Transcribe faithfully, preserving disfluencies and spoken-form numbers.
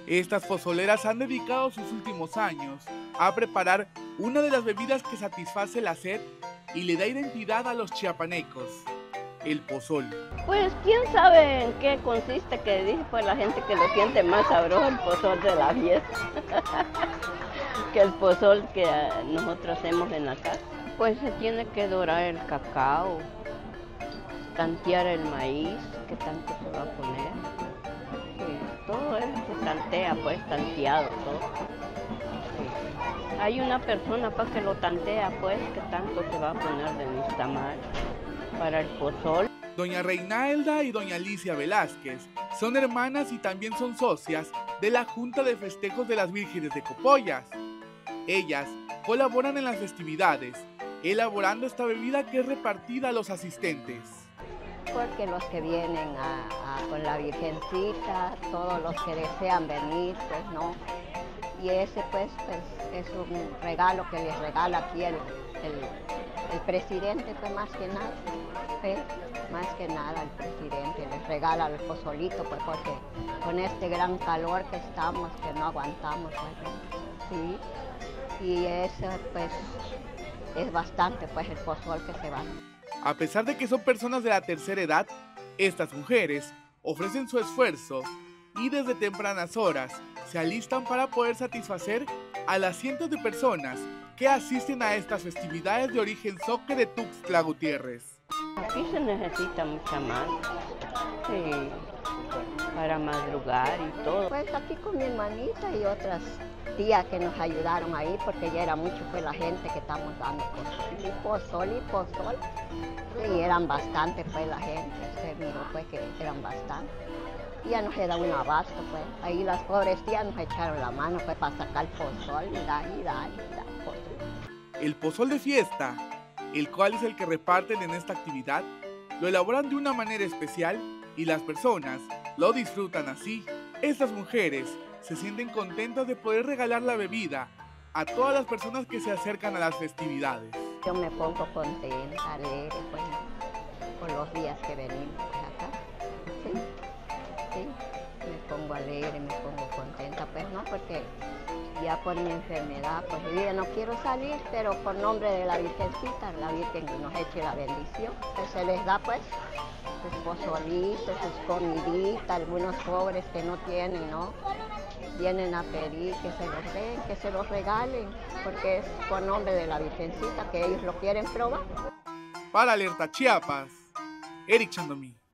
Estas pozoleras han dedicado sus últimos años a preparar una de las bebidas que satisface la sed y le da identidad a los chiapanecos, el pozol. Pues quién sabe en qué consiste, que dice pues la gente que lo siente más sabroso el pozol de la fiesta que el pozol que nosotros hacemos en la casa. Pues se tiene que dorar el cacao, tantear el maíz, que tanto se va a poner. Sí, todo eso se tantea, pues tanteado todo. Sí. Hay una persona para que lo tantea, pues, que tanto se va a poner de nixtamal para el pozol. Doña Reinalda y doña Alicia Velázquez son hermanas y también son socias de la Junta de Festejos de las Vírgenes de Copollas. Ellas colaboran en las festividades, elaborando esta bebida que es repartida a los asistentes. Porque los que vienen a, a, con la Virgencita, todos los que desean venir, pues no. Y ese pues, pues es un regalo que les regala aquí el, el, el presidente, pues más que nada. Pues, más que nada el presidente les regala el pozolito, pues porque con este gran calor que estamos, que no aguantamos, pues, sí. Y eso pues es bastante, pues el pozol que se va. A pesar de que son personas de la tercera edad, estas mujeres ofrecen su esfuerzo y desde tempranas horas se alistan para poder satisfacer a las cientos de personas que asisten a estas festividades de origen zoque de Tuxtla Gutiérrez. Aquí se necesita mucha mano, sí, para madrugar y todo. Pues aquí con mi hermanita y otras tías que nos ayudaron ahí, porque ya era mucho pues la gente que estamos dando pozol y pozol y pozol. Y eran bastante pues la gente, se miró pues que eran bastante. Y ya nos se da un abasto pues. Ahí las pobres tías nos echaron la mano pues para sacar el pozol y da y da y da pozol. El pozol de fiesta, el cual es el que reparten en esta actividad, lo elaboran de una manera especial y las personas lo disfrutan así. Estas mujeres se sienten contentas de poder regalar la bebida a todas las personas que se acercan a las festividades. Yo me pongo contenta, alegre, pues, por los días que venimos pues, acá. Sí, sí, me pongo alegre, me pongo contenta, pues no, porque ya por mi enfermedad, pues yo ya no quiero salir, pero por nombre de la Virgencita, la Virgen nos eche la bendición, que se les da pues sus pozolitos, sus comiditas, algunos pobres que no tienen, ¿no? Vienen a pedir que se los den, que se los regalen, porque es por nombre de la Virgencita que ellos lo quieren probar. Para Alerta Chiapas, Eric Chandomí.